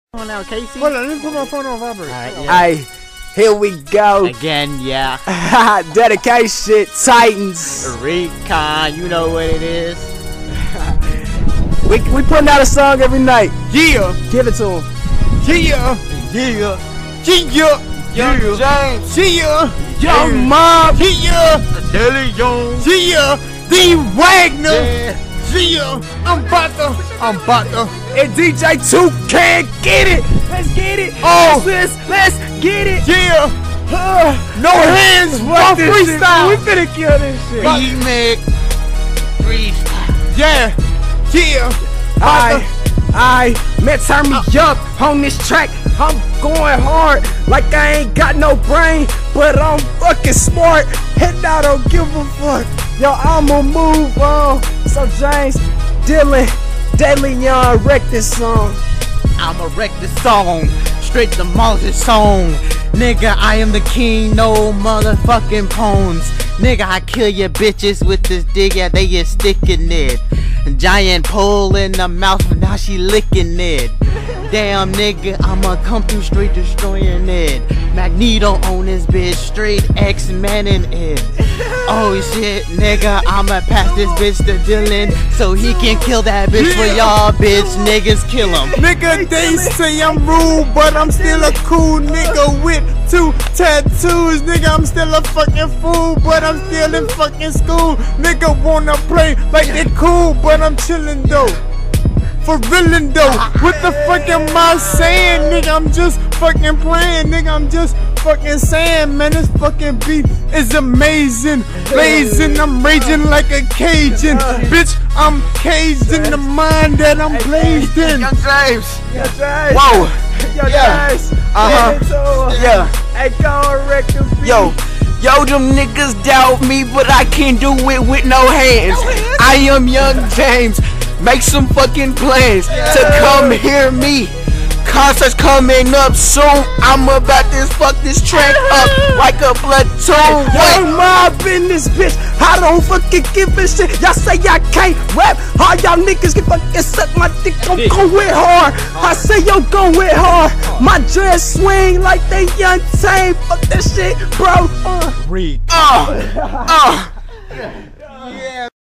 On now, Casey. Hold on, let me put my phone on vibrate. Alright, yeah. Hey, here we go. Again, yeah. Dedication, Titans. Recon, you know what it is. We putting out a song every night. Yeah, Give it to him. yeah, Yeah. yeah, Young James. yeah, Young Mob. yeah, Deli Jones. yeah, D Wagner. Yeah. Yeah, I'm about to. And DJ 2 can't get it. Let's get it. Oh. Let's get it. Yeah, no hands, my freestyle. We finna kill this shit. Remix. Freestyle. Yeah, yeah. Man, turn me up on this track. I'm going hard like I ain't got no brain, but I'm fucking smart, and I don't give a fuck. Yo, I'ma move on. So James, Dylan, Daily Young, wreck this song. I'ma wreck this song. Straight to Moses song. Nigga, I am the king, no motherfucking pawns. Nigga, I kill your bitches with this dig, yeah, they is sticking it. Giant pole in the mouth, but now she licking it. Damn nigga, I'ma come through straight destroying it. Magneto on this bitch, straight X-Men in it. Oh shit, nigga, I'ma pass this bitch to Dylan so he can kill that bitch for y'all bitch niggas, kill him. Nigga, they say I'm rude, but I'm still a cool nigga with 2 tattoos. Nigga, I'm still a fucking fool, but I'm still in fucking school. Nigga wanna play like they cool, but I'm chillin' though. For reallin' though, what the fuck am I saying? Nigga, I'm just fucking playing. Nigga, I'm just fucking saying, man, this fucking beat is amazing. Blazing, I'm raging like a Cajun. Bitch, I'm caged in the mind that I'm blazed in. Young James. Whoa. Yo, Yeah. guys. Yeah. Hey, go wreck the beat. Yo, them niggas doubt me, but I can't do it with no hands. I am Young James. Make some fucking plans to come hear me. Concerts coming up soon. I'm about to fuck this track up like a platoon. Young Mob in this bitch. I don't fucking give a shit. Y'all say I can't rap. All y'all niggas can fucking suck my dick. I'm going hard. I say yo going hard. My dress swing like they Young Tame. Fuck that shit, bro. Read. Yeah.